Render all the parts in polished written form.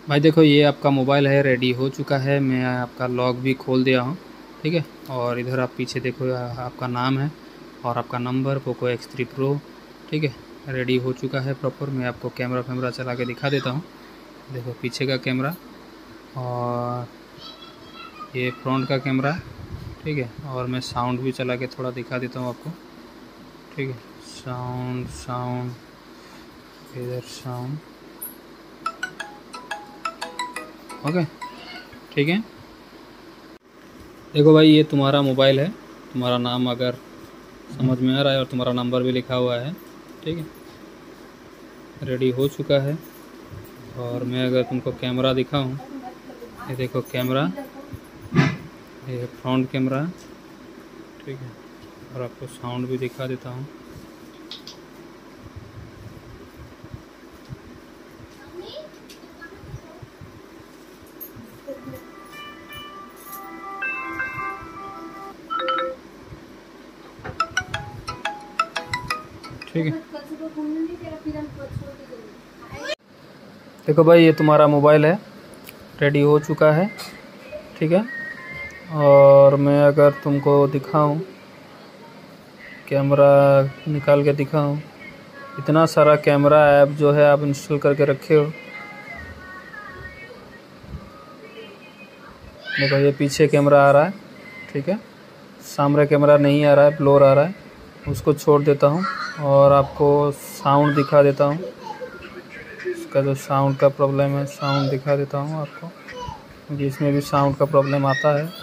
भाई देखो, ये आपका मोबाइल है, रेडी हो चुका है। मैं आपका लॉक भी खोल दिया हूँ, ठीक है। और इधर आप पीछे देखो, आपका नाम है और आपका नंबर पोको X3 Pro, ठीक है। रेडी हो चुका है प्रॉपर। मैं आपको कैमरा फैमरा चला के दिखा देता हूँ। देखो पीछे का कैमरा और ये फ्रंट का कैमरा, ठीक है। और मैं साउंड भी चला के थोड़ा दिखा देता हूँ आपको, ठीक है। साउंड इधर साउंड, ओके, ठीक है। देखो भाई, ये तुम्हारा मोबाइल है। तुम्हारा नाम अगर समझ में आ रहा है और तुम्हारा नंबर भी लिखा हुआ है, ठीक है। रेडी हो चुका है। और मैं अगर तुमको कैमरा दिखाऊं, ये देखो कैमरा, ये फ्रंट कैमरा, ठीक है। और आपको साउंड भी दिखा देता हूँ। ठीक है। देखो भाई, ये तुम्हारा मोबाइल है, रेडी हो चुका है, ठीक है। और मैं अगर तुमको दिखाऊं, कैमरा निकाल के दिखाऊं, इतना सारा कैमरा ऐप जो है आप इंस्टॉल करके रखे हो। देखो ये पीछे कैमरा आ रहा है, ठीक है। सामने कैमरा नहीं आ रहा है, ब्लोर आ रहा है, उसको छोड़ देता हूँ और आपको साउंड दिखा देता हूँ। इसका जो साउंड का प्रॉब्लम है, साउंड दिखा देता हूँ आपको, क्योंकि इसमें भी साउंड का प्रॉब्लम आता है।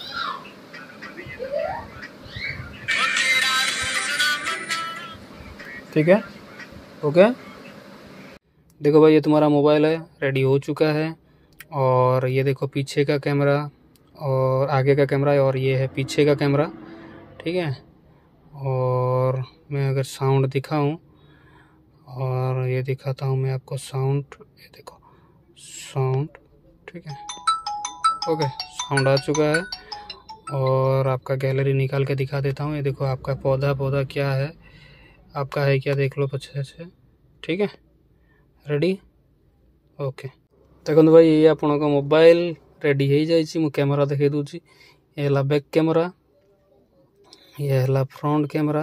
ठीक है, ओके। देखो भाई, ये तुम्हारा मोबाइल है, रेडी हो चुका है। और ये देखो पीछे का कैमरा और आगे का कैमरा, और ये है पीछे का कैमरा, ठीक है। और मैं अगर साउंड दिखाऊं, और ये दिखाता हूं मैं आपको साउंड, ये देखो साउंड, ठीक है, ओके। साउंड आ चुका है। और आपका गैलरी निकाल के दिखा देता हूं। ये देखो आपका पौधा क्या है, आपका है क्या, देख लो अच्छे से, ठीक है। Ready, okay. देखो भाई, ये आपनका मोबाइल रेडी हो जाइए। मु कैमरा देखे दूची। ये हला बैक कैमरा, ये हला फ्रंट कैमरा,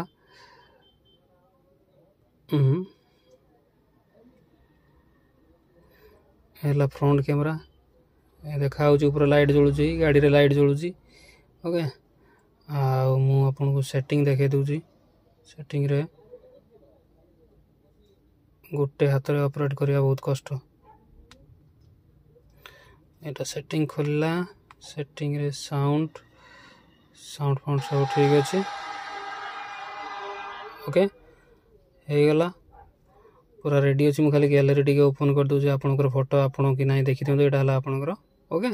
हला फ्रंट कैमरा। ये देखा ऊपर लाइट जलुची, गाड़ी रे लाइट जलुची, ओके। आ मु आपनको सेटिंग देखे दूची। सेटिंग रे गोटे हाथ रे ऑपरेट करिया बहुत कष्ट। एटा सेटिंग खोलला, सेटिंग रे साउंड फाउंड सब ठीक अच्छे, ओके। हो गला, पूरा रेडी अच्छी। मुझे गैलरी टी ओपन कर दूसरी, आपंकर फोटो आपड़ कि ना देखी दिखाँ। यहाँ है आपंकर, ओके।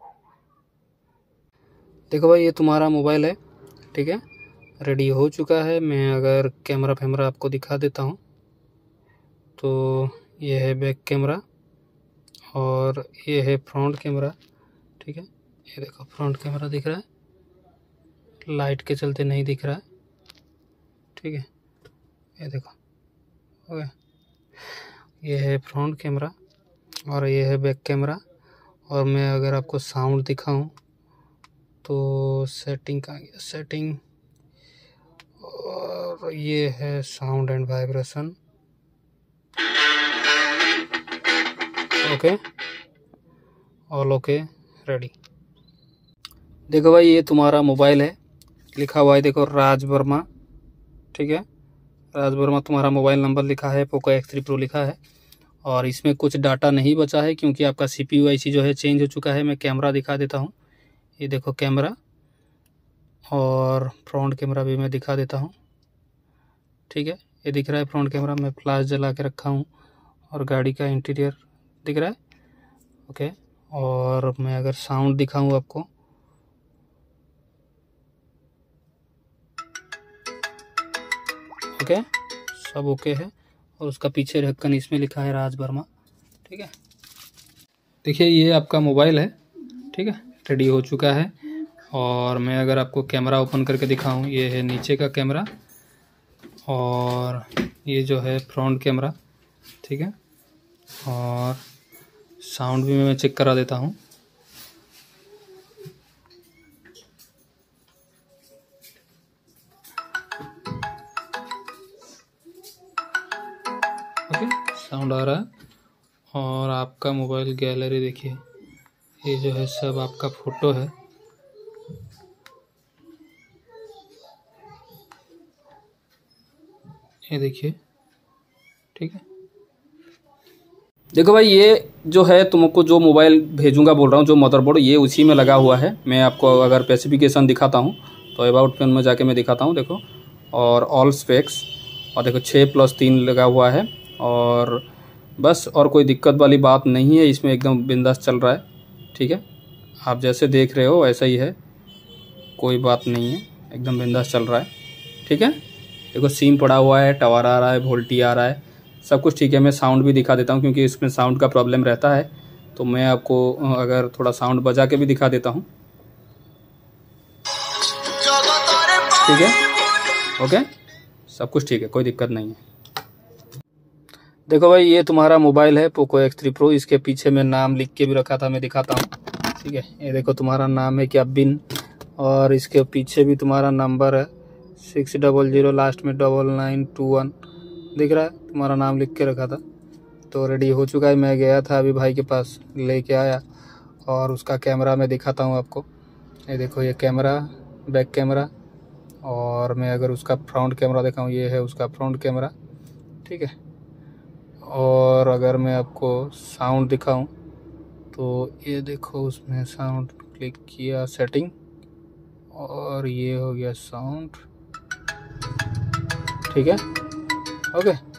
देखो भाई, ये तुम्हारा मोबाइल है, ठीक है, रेडी हो चुका है। मैं अगर कैमरा फैमरा आपको दिखा देता हूँ, तो ये है बैक कैमरा और ये है फ्रंट कैमरा, ठीक है। ये देखो फ्रंट कैमरा दिख रहा है, लाइट के चलते नहीं दिख रहा है, ठीक है। ये देखो, ओके। ये है फ्रंट कैमरा और ये है बैक कैमरा। और मैं अगर आपको साउंड दिखाऊं, तो सेटिंग का गया, सेटिंग, और ये है sound and vibration, okay, all okay, ready. देखो भाई, ये तुम्हारा मोबाइल है, लिखा हुआ है देखो राज वर्मा, ठीक है। राज वर्मा तुम्हारा मोबाइल नंबर लिखा है, पोको X3 Pro लिखा है। और इसमें कुछ डाटा नहीं बचा है, क्योंकि आपका CPU IC जो है चेंज हो चुका है। मैं कैमरा दिखा देता हूँ। ये देखो कैमरा और फ्रंट कैमरा भी मैं दिखा देता हूँ, ठीक है। ये दिख रहा है फ्रंट कैमरा, मैं फ्लैश जला के रखा हूँ और गाड़ी का इंटीरियर दिख रहा है, ओके। और मैं अगर साउंड दिखाऊँ आपको, ओके, सब ओके है। और उसका पीछे ढक्कन इसमें लिखा है राज वर्मा, ठीक है। देखिए ये आपका मोबाइल है, ठीक है, रेडी हो चुका है। और मैं अगर आपको कैमरा ओपन करके दिखाऊं, ये है नीचे का कैमरा और ये जो है फ्रंट कैमरा, ठीक है। और साउंड भी मैं चेक करा देता हूँ। ओके, साउंड आ रहा है। और आपका मोबाइल गैलरी देखिए, ये जो है सब आपका फ़ोटो है। ये देखिए, ठीक है। देखो भाई, ये जो है तुमको जो मोबाइल भेजूंगा बोल रहा हूँ, जो मदरबोर्ड, ये उसी में लगा हुआ है। मैं आपको अगर स्पेसिफिकेशन दिखाता हूँ तो अबाउट पेन में जाके मैं दिखाता हूँ, देखो। और ऑल स्पेक्स, और देखो 6+3 लगा हुआ है। और बस, और कोई दिक्कत वाली बात नहीं है इसमें, एकदम बिंदास चल रहा है, ठीक है। आप जैसे देख रहे हो वैसा ही है, कोई बात नहीं है, एकदम बिंदास चल रहा है, ठीक है। देखो सिम पड़ा हुआ है, टावर आ रहा है, वोल्टी आ रहा है, सब कुछ ठीक है। मैं साउंड भी दिखा देता हूँ क्योंकि इसमें साउंड का प्रॉब्लम रहता है, तो मैं आपको अगर थोड़ा साउंड बजा के भी दिखा देता हूँ, ठीक है। ओके, सब कुछ ठीक है, कोई दिक्कत नहीं है। देखो भाई, ये तुम्हारा मोबाइल है पोको X3 Pro। इसके पीछे मैं नाम लिख के भी रखा था, मैं दिखाता हूँ, ठीक है। ये देखो तुम्हारा नाम है क्या, बिन। और इसके पीछे भी तुम्हारा नंबर है 600 लास्ट में 9921, दिख रहा है, तुम्हारा नाम लिख के रखा था। तो रेडी हो चुका है। मैं गया था अभी भाई के पास, लेके आया, और उसका कैमरा मैं दिखाता हूँ आपको। ये देखो, ये कैमरा, बैक कैमरा। और मैं अगर उसका फ्रंट कैमरा दिखाऊँ, ये है उसका फ्रंट कैमरा, ठीक है। और अगर मैं आपको साउंड दिखाऊं तो ये देखो, उसमें साउंड क्लिक किया, सेटिंग, और ये हो गया साउंड, ठीक है। ओके।